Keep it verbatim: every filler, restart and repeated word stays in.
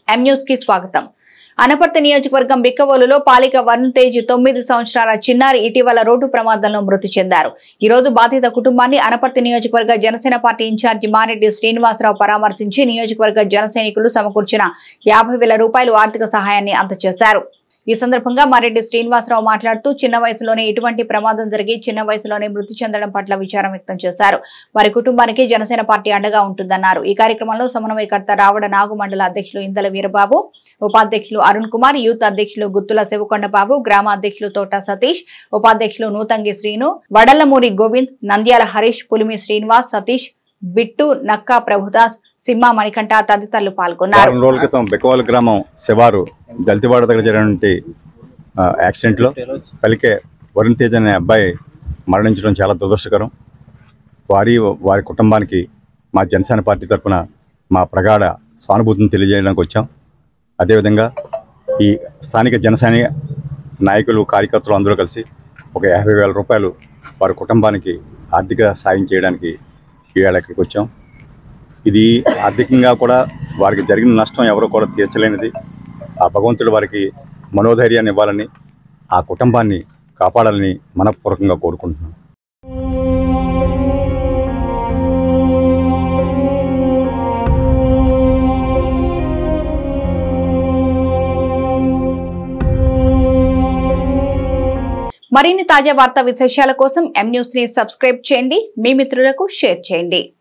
M news కి స్వాగతం. అనపర్తి నియోజకవర్గం బిక్కవోలులో పాలిక వరుణ్ తేజ్ తొమ్మిది సంవత్సరాల చిన్నారి ఇటీవల రోడ్డు ప్రమాదంలో మృతి చెందారు. ఈ రోజు బాధిత కుటుంబాన్ని అనపర్తి నియోజకవర్గ జనసేన పార్టీ ఇన్ఛార్జి మారెడ్డి శ్రీనివాసరావు పరామర్శించి నియోజకవర్గ జన సైనికులు సమకూర్చిన యాభై వేల రూపాయలు ఆర్థిక సహాయాన్ని అందజేశారు. ఈ సందర్భంగా మారెడ్డి శ్రీనివాసరావు మాట్లాడుతూ చిన్న వయసులోనే ఇటువంటి ప్రమాదం జరిగి చిన్న వయసులోనే మృతి చెందడం పట్ల విచారం వ్యక్తం చేశారు. వారి కుటుంబానికి జనసేన పార్టీ అండగా ఉంటుందన్నారు. ఈ కార్యక్రమంలో సమన్వయకర్త రావడ నాగు మండల అధ్యక్షులు ఇందల వీరబాబు, ఉపాధ్యక్షులు అరుణ్ కుమార్, యూత్ అధ్యక్షులు గుత్తుల శివకొండబాబు, గ్రామ అధ్యక్షులు తోట సతీష్, ఉపాధ్యక్షులు నూతంగి శ్రీను, వడలమూరి గోవింద్, నంద్యాల హరీష్, పులిమి శ్రీనివాస్, సతీష్, బిట్టు, నక్కా ప్రభుదాస్, సింహ మణికంఠ తదితరులు పాల్గొన్నారు. వారం రోజుల క్రితం బెక్కవాల గ్రామం శివారు దళితవాడ దగ్గర జరిగినటువంటి యాక్సిడెంట్ లో పలికే వరుణ్ తేజ్ అనే అబ్బాయి మరణించడం చాలా దురదృష్టకరం. వారి వారి కుటుంబానికి మా జనసేన పార్టీ తరఫున మా ప్రగాఢ సానుభూతిని తెలియజేయడానికి వచ్చాం. అదేవిధంగా ఈ స్థానిక జనసేన నాయకులు కార్యకర్తలు అందరూ కలిసి ఒక యాభై వేల రూపాయలు వారి కుటుంబానికి ఆర్థిక సాయం చేయడానికి ఈవేళ ఇక్కడికి వచ్చాం. ఇది ఆర్థికంగా కూడా వారికి జరిగిన నష్టం ఎవరో కూడా తీర్చలేనిది. ఆ భగవంతుడు వారికి మనోధైర్యాన్ని ఇవ్వాలని, ఆ కుటుంబాన్ని కాపాడాలని మనఃపూర్వకంగా కోరుకుంటున్నాం. మరిన్ని తాజా వార్తా విశేషాల కోసం ఎం న్యూస్ ని సబ్స్క్రైబ్ చేయండి, మీ మిత్రులకు షేర్ చేయండి.